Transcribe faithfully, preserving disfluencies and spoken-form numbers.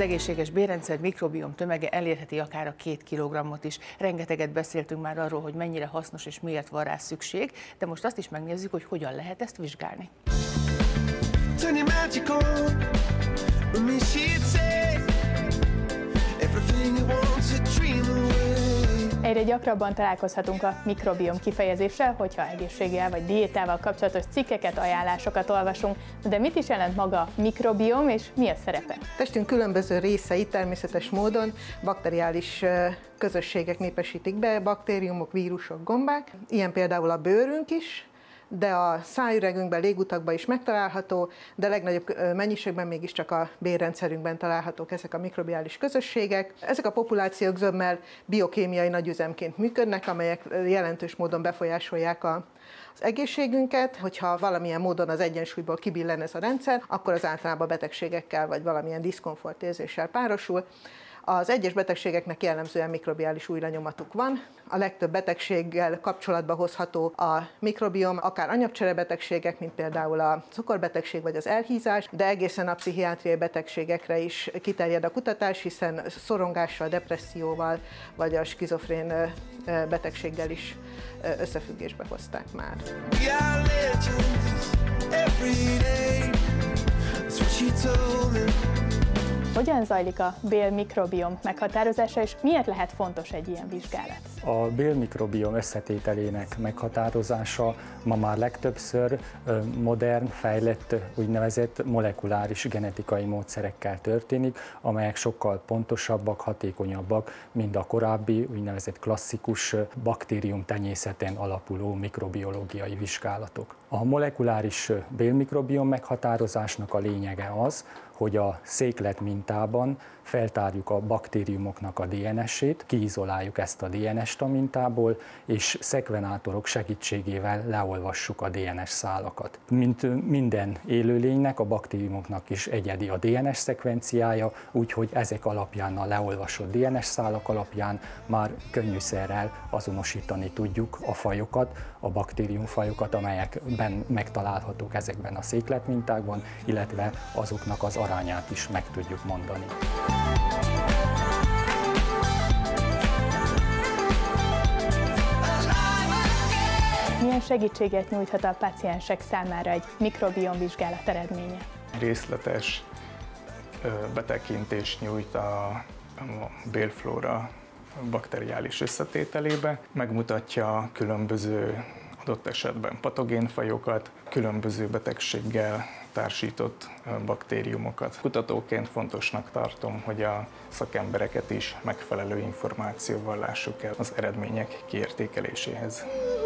egészséges bélrendszer mikrobiom tömege elérheti akár a két kilogrammot is. Rengeteget beszéltünk már arról, hogy mennyire hasznos és miért van rá szükség, de most azt is megnézzük, hogy hogyan lehet ezt vizsgálni. Egyre gyakrabban találkozhatunk a mikrobiom kifejezéssel, hogyha egészséggel vagy diétával kapcsolatos cikkeket, ajánlásokat olvasunk. De mit is jelent maga a mikrobiom, és mi a szerepe? Testünk különböző részei természetes módon bakteriális közösségek népesítik be, baktériumok, vírusok, gombák. Ilyen például a bőrünk is, de a szájüregünkben, légutakban is megtalálható, de legnagyobb mennyiségben mégiscsak a bélrendszerünkben találhatók ezek a mikrobiális közösségek. Ezek a populációk zömmel biokémiai nagyüzemként működnek, amelyek jelentős módon befolyásolják a az egészségünket. Hogyha valamilyen módon az egyensúlyból kibillen ez a rendszer, akkor az általában betegségekkel vagy valamilyen diszkomfortérzéssel párosul. Az egyes betegségeknek jellemzően mikrobiális újranyomatuk van. A legtöbb betegséggel kapcsolatba hozható a mikrobiom, akár anyagcserebetegségek, mint például a cukorbetegség vagy az elhízás, de egészen a pszichiátriai betegségekre is kiterjed a kutatás, hiszen szorongással, depresszióval vagy a skizofrén betegséggel is összefüggésbe hozták már. Hogyan zajlik a bélmikrobiom meghatározása, és miért lehet fontos egy ilyen vizsgálat? A bélmikrobiom összetételének meghatározása ma már legtöbbször modern, fejlett, úgynevezett molekuláris genetikai módszerekkel történik, amelyek sokkal pontosabbak, hatékonyabbak, mint a korábbi úgynevezett klasszikus baktériumtenyészeten alapuló mikrobiológiai vizsgálatok. A molekuláris bélmikrobiom meghatározásnak a lényege az, hogy a széklet mintában feltárjuk a baktériumoknak a dé en es-ét, kiizoláljuk ezt a dé en est a mintából, és szekvenátorok segítségével leolvassuk a dé en es szálakat. Mint minden élőlénynek, a baktériumoknak is egyedi a dé en es szekvenciája, úgyhogy ezek alapján, a leolvasott dé en es szálak alapján már könnyűszerrel azonosítani tudjuk a fajokat, a baktériumfajokat, amelyekben megtalálhatók ezekben a székletmintákban, illetve azoknak az arányát is meg tudjuk mondani. Milyen segítséget nyújthat a páciensek számára egy mikrobiomvizsgálat eredménye? Részletes betekintést nyújt a bélflóra bakteriális összetételébe, megmutatja különböző, adott esetben patogénfajokat, különböző betegséggel társított baktériumokat. Kutatóként fontosnak tartom, hogy a szakembereket is megfelelő információval lássuk el az eredmények kiértékeléséhez.